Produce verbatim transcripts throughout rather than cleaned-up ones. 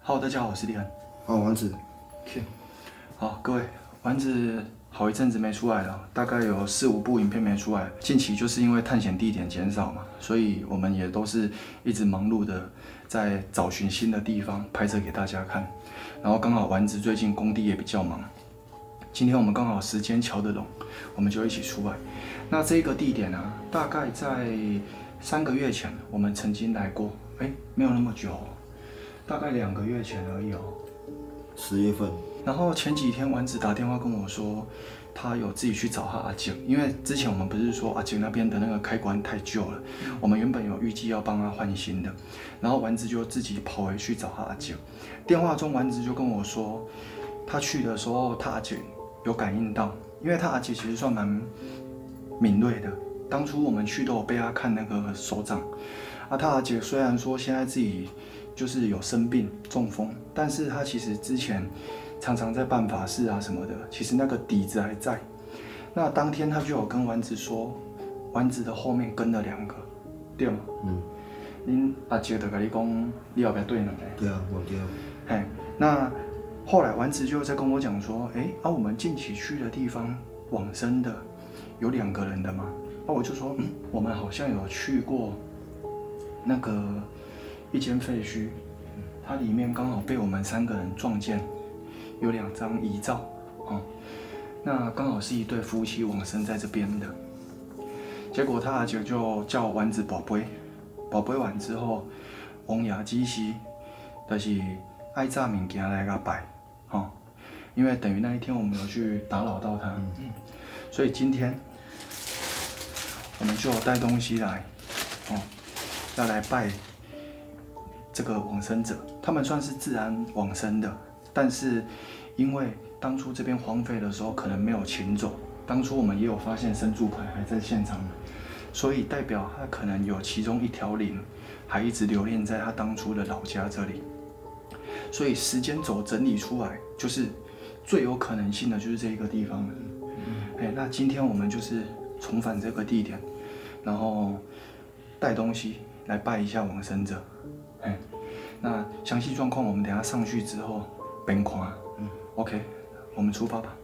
Hello， 大家好，我是立恩。 好，丸子。 OK。好，各位，丸子好一阵子没出来了，大概有四五部影片没出来。近期就是因为探险地点减少嘛，所以我们也都是一直忙碌的在找寻新的地方拍摄给大家看。然后刚好丸子最近工地也比较忙，今天我们刚好时间瞧得拢，我们就一起出来。那这个地点啊，大概在三个月前我们曾经来过，哎，没有那么久，大概两个月前而已哦。 十月份。 然后前几天丸子打电话跟我说，他有自己去找他阿景，因为之前我们不是说阿景那边的那个开关太旧了，我们原本有预计要帮他换新的，然后丸子就自己跑回去找他阿景。电话中丸子就跟我说，他去的时候他阿景有感应到，因为他阿景其实算蛮敏锐的，当初我们去都有被他看那个手掌。啊，他阿姐虽然说现在自己就是有生病中风，但是他其实之前常常在办法事啊什么的，其实那个底子还在。那当天他就有跟丸子说，丸子的后面跟了两个，对吗？嗯。恁阿姐就跟你讲，你要不要对两个？ 对啊，我对。 嘿，那后来丸子就在跟我讲说，哎、欸，啊，我们近期去的地方往生的有两个人的吗？啊，我就说，嗯，我们好像有去过那个一间废墟，它里面刚好被我们三个人撞见，有两张遗照，哦，那刚好是一对夫妻往生在这边的。结果他阿姐就叫丸子宝贝，宝贝完之后，王牙之时，就是爱炸物件来甲拜，哦，因为等于那一天我们有去打扰到他，嗯，所以今天我们就有带东西来，哦，要来拜这个往生者。他们算是自然往生的，但是因为当初这边荒废的时候可能没有请走，当初我们也有发现神主牌还在现场，所以代表他可能有其中一条灵还一直留恋在他当初的老家这里。所以时间轴整理出来，就是最有可能性的就是这一个地方了。哎、嗯，那今天我们就是重返这个地点，然后带东西来拜一下往生者。哎，那详细状况我们等一下上去之后边看。嗯 ，OK， 我们出发吧。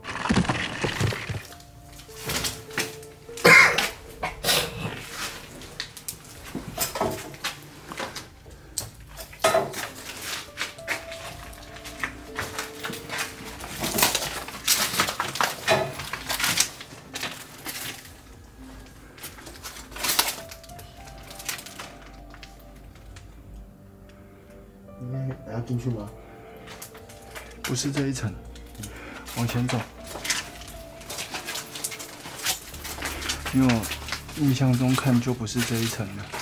还要进去吗？ 不是这一层，往前走。因为我印象中看就不是这一层了。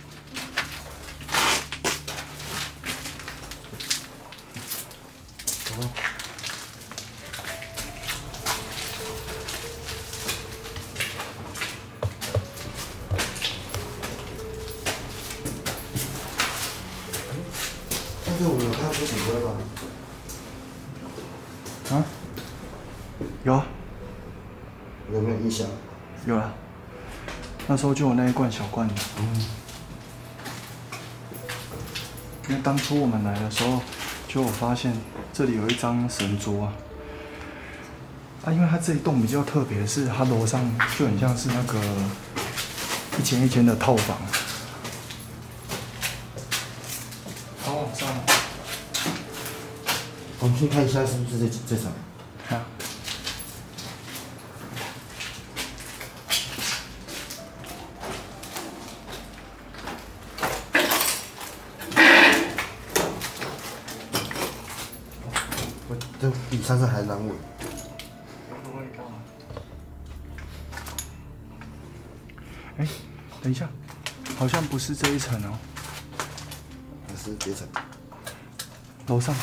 走吧。但是我有看过骨灰吧？ 啊？有啊。 有没有印象？ 有啊。那时候就有那一罐小罐的。嗯。因为当初我们来的时候，就有发现这里有一张神桌啊。啊，因为它这一栋比较特别，是它楼上就很像是那个一间一间的套房。好，往上。 我们去看一下是不是这这层。 好。 我这比上次还难闻。 哎、欸，等一下，好像不是这一层哦。 不是这一层。 楼上。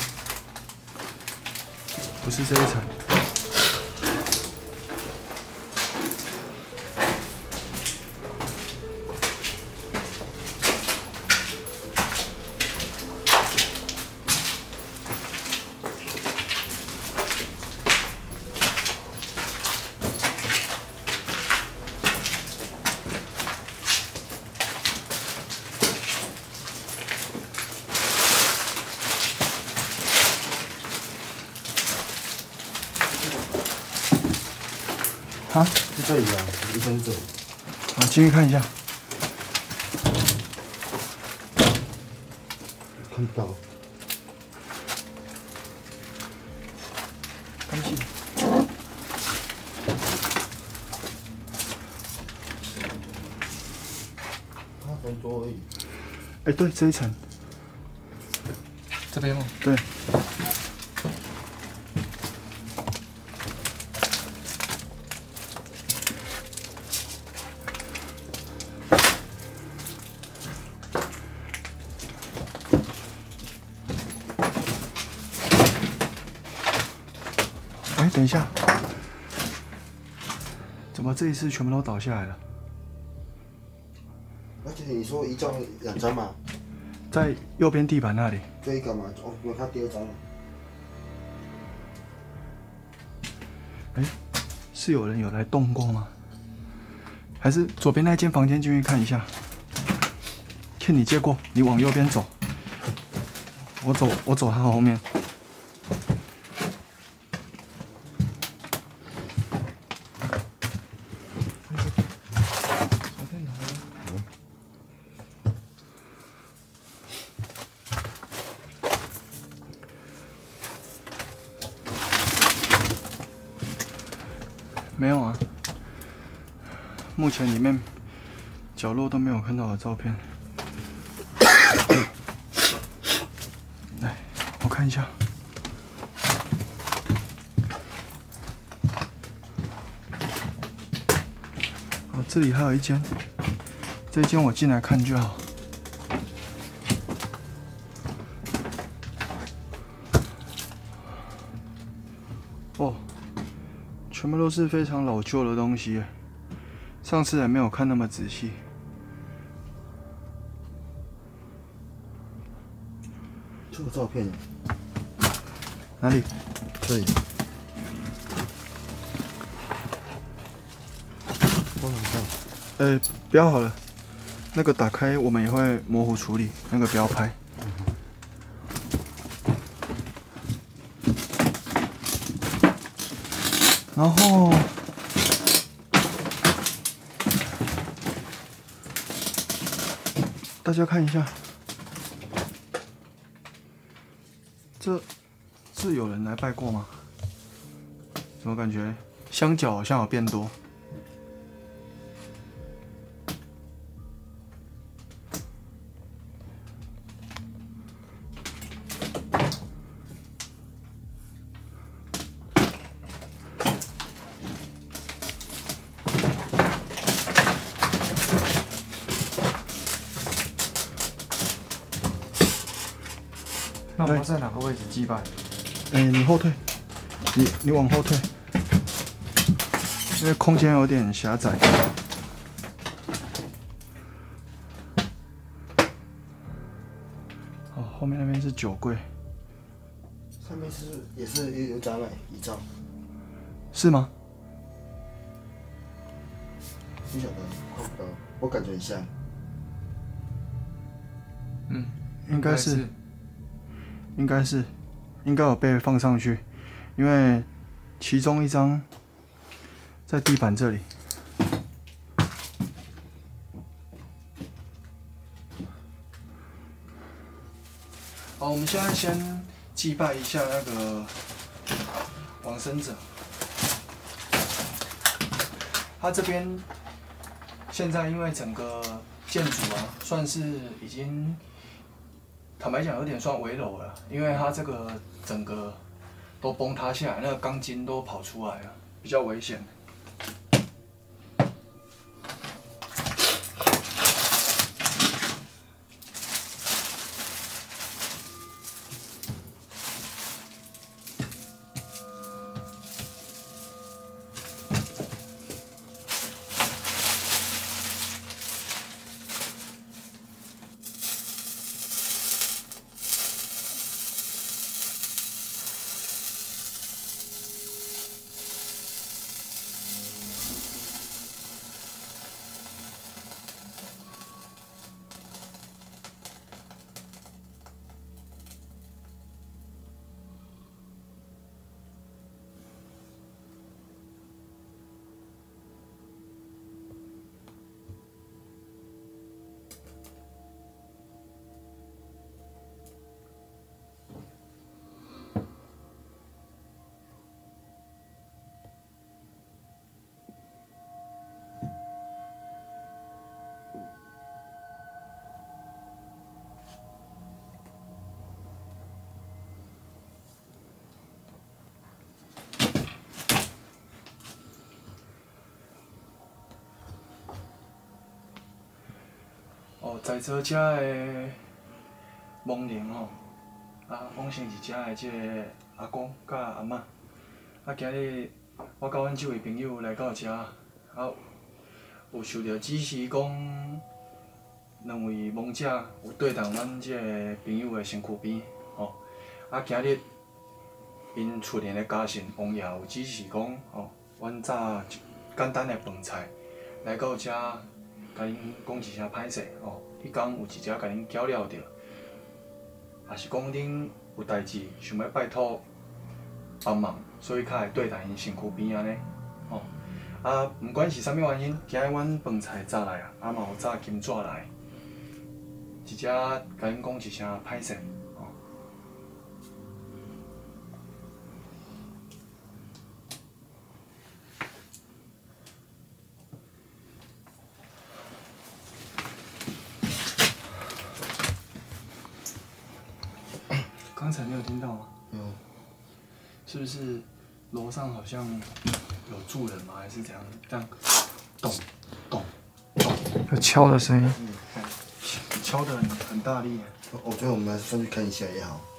不是这一层。 啊？ 是这里啊，医生这里。 好，进去看一下。 看不到。 看不清。 他很多而已。 哎，对，这一层。 这边吗？ 对。哎，等一下，怎么这一次全部都倒下来了？ 而且你说一张两张嘛？ 在右边地板那里。 这一个嘛，哦，我看第二张了。 哎，是有人有来动过吗？还是左边那间房间进去看一下？Ken，你借过，你往右边走，我走，我走他后面。没有啊，目前里面角落都没有看到的照片。来，我看一下。哦，这里还有一间，这一间我进来看就好。哦。全部都是非常老旧的东西，上次还没有看那么仔细。 这个照片哪里？ 这里。我哪看？ 呃，不要好了，那个打开我们也会模糊处理，那个不要拍。然后，大家看一下，这这有人来拜过吗？怎么感觉香脚好像有变多？ 那我们在哪个位置祭拜？ 哎、欸，你后退，你你往后退，因为空间有点狭窄。哦，后面那边是酒柜， 上面是也是有展览遗照， 是吗？ 不晓得，看不到，我感觉很像。 嗯， 应该是。应该是，应该有被放上去，因为其中一张在地板这里。好，我们现在先祭拜一下那个往生者。他这边现在因为整个建筑啊，算是已经。坦白讲，有点算危楼了，因为它这个整个都崩塌下来，那个钢筋都跑出来了，比较危险。 哦，在座遮的亡灵吼，啊，往生是遮的即个阿公甲阿嬷，啊，今日我甲阮即位朋友来到遮，啊，有受到指示讲，两位亡者有对待阮即个朋友的身躯边，吼，啊，今日因厝内的家臣王爷有指示讲，吼，阮炸简单的饭菜来到遮。 甲恁讲一声歹势哦，迄天有一只甲恁搅了着，也是讲恁有代志想要拜托帮忙，所以才会对待因身躯边安尼哦。啊，毋管是啥物原因，今日阮饭菜炸来啊，啊嘛有炸金纸来，一只甲恁讲一声歹势哦。 刚才你有听到吗？ 有。 是不是楼上好像有住人吗？还是怎样？这样咚咚咚， 有敲的声音。 嗯，敲的很很大力。 我觉得我们还是上去看一下也好。